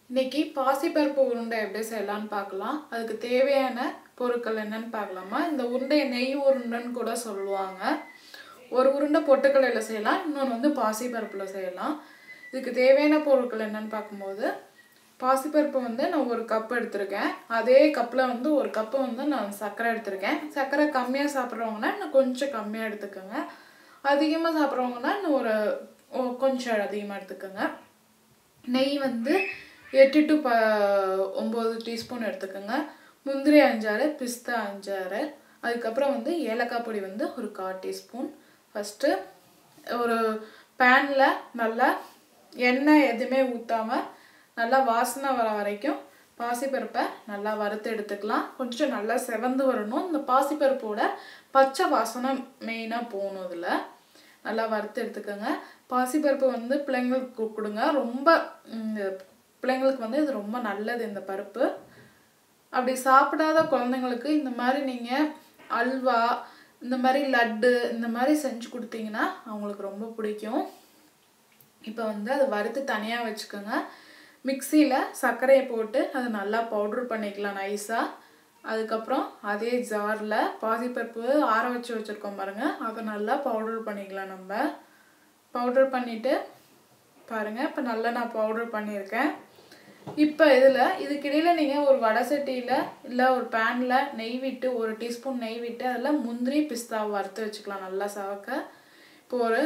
இன்னைக்கு பாசிப்பருப்பு உருண்டை எப்படி செய்யலாம்னு பார்க்கலாம். அதுக்கு தேவையான பொருட்கள் என்னன்னு பார்க்கலாமா. இந்த உருண்டையை நெய் உருண்டைன்னு கூட சொல்லுவாங்க. ஒரு உருண்டை பொட்டுக்கல்லையில் செய்யலாம், இன்னொன்று வந்து பாசிப்பருப்பில் செய்யலாம். இதுக்கு தேவையான பொருட்கள் என்னன்னு பார்க்கும்போது, பாசிப்பருப்பு வந்து நான் ஒரு கப் எடுத்திருக்கேன். அதே கப்பில் வந்து ஒரு கப்பு வந்து நான் சர்க்கரை எடுத்திருக்கேன். சர்க்கரை கம்மியாக சாப்பிட்றவங்கன்னா இன்னும் கொஞ்சம் கம்மியாக எடுத்துக்கோங்க. அதிகமாக சாப்பிட்றவங்கன்னா இன்னும் கொஞ்சம் அதிகமாக எடுத்துக்கோங்க. நெய் வந்து 8 to 9 டீஸ்பூன் எடுத்துக்கோங்க. முந்திரி 5-6, பிஸ்தா 5-6, அதுக்கப்புறம் வந்து ஏலக்காய் பொடி வந்து ஒரு 1/4 டீஸ்பூன். ஃபஸ்ட்டு ஒரு பேனில் நல்லா எண்ணெய் எதுவுமே ஊற்றாமல் நல்லா வாசனை வர வரைக்கும் பாசிப்பருப்பை நல்லா வறுத்து எடுத்துக்கலாம். கொஞ்சம் நல்லா செவந்து வரணும். இந்த பாசிப்பருப்போட பச்சை வாசனை மெயினாக போகணும். இதில் நல்லா வறுத்து எடுத்துக்கோங்க. பாசிப்பருப்பு வந்து பிள்ளைங்களுக்கு கொடுங்க. ரொம்ப பிள்ளைங்களுக்கு வந்து இது ரொம்ப நல்லது இந்த பருப்பு. அப்படி சாப்பிடாத குழந்தைங்களுக்கு இந்த மாதிரி நீங்கள் அல்வா, இந்த மாதிரி லட்டு, இந்த மாதிரி செஞ்சு கொடுத்தீங்கன்னா அவங்களுக்கு ரொம்ப பிடிக்கும். இப்போ வந்து அதை வறுத்து தனியாக வச்சுக்கோங்க. மிக்சியில் சர்க்கரையை போட்டு அதை நல்லா பவுட்ரு பண்ணிக்கலாம் நைஸாக. அதுக்கப்புறம் அதே ஜாரில் பாசிப்பருப்பு ஆற வச்சுருக்கோம் பாருங்கள், அதை நல்லா பவுட்ரு பண்ணிக்கலாம். நம்ம பவுட்ரு பண்ணிவிட்டு பாருங்கள், இப்போ நல்லா நான் பவுட்ரு பண்ணியிருக்கேன். இப்போ இதுக்கிடையில் நீங்கள் ஒரு வடை சட்டியில் இல்லை ஒரு பேனில் நெய் விட்டு 1 டீஸ்பூன் நெய் விட்டு அதில் முந்திரி பிஸ்தாவை வறுத்து வச்சுக்கலாம் நல்லா சவக்க. இப்போ ஒரு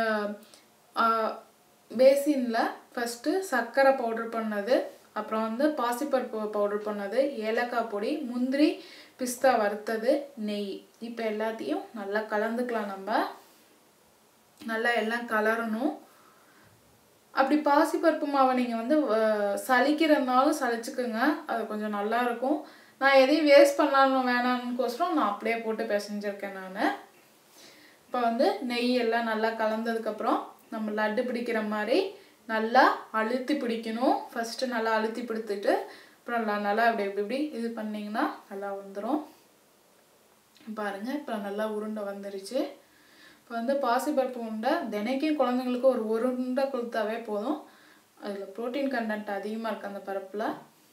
பேசினில் ஃபஸ்ட்டு சர்க்கரை பவுட்ரு பண்ணது, அப்புறம் வந்து பாசிப்பருப்பு பவுட்ரு பண்ணது, ஏலக்காய் பொடி, முந்திரி பிஸ்தா வறுத்தது, நெய். இப்போ எல்லாத்தையும் நல்லா கலந்துக்கலாம். நம்ம நல்லா எல்லாம் கலரணும். அப்படி பாசிப்பருப்பு மாவை நீங்கள் வந்து சலிக்கிறதுனாலும் சலிச்சுக்குங்க, அது கொஞ்சம் நல்லாயிருக்கும். நான் எதையும் வேஸ்ட் பண்ணலான்னு வேணான்னுக்கோசரம் நான் அப்படியே போட்டு பிசைஞ்சிருக்கேன். நான் இப்போ வந்து நெய் எல்லாம் நல்லா கலந்ததுக்கப்புறம் நம்ம லட்டு பிடிக்கிற மாதிரி நல்லா அழுத்தி பிடிக்கணும். ஃபஸ்ட்டு நல்லா அழுத்தி பிடித்துட்டு அப்புறம் நல்லா இப்படி இது பண்ணிங்கன்னா நல்லா வந்துடும். பாருங்கள், இப்போ நல்லா உருண்டை வந்துருச்சு. இப்போ வந்து பாசிப்பருப்பு உருண்டை தினைக்கும் குழந்தைங்களுக்கு ஒரு உருண்டை கொடுத்தாவே போதும். அதில் ப்ரோட்டீன் கண்டென்ட் அதிகமாக இருக்குது அந்த பருப்பில்.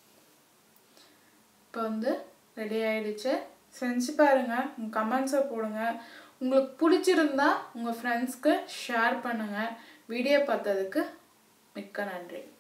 இப்போ வந்து ரெடி ஆகிடுச்சு. செஞ்சு பாருங்கள், உங்கள் கமெண்ட்ஸை போடுங்க. உங்களுக்கு பிடிச்சிருந்தா உங்கள் ஃப்ரெண்ட்ஸ்க்கு ஷேர் பண்ணுங்கள். வீடியோ பார்த்ததுக்கு மிக்க நன்றி.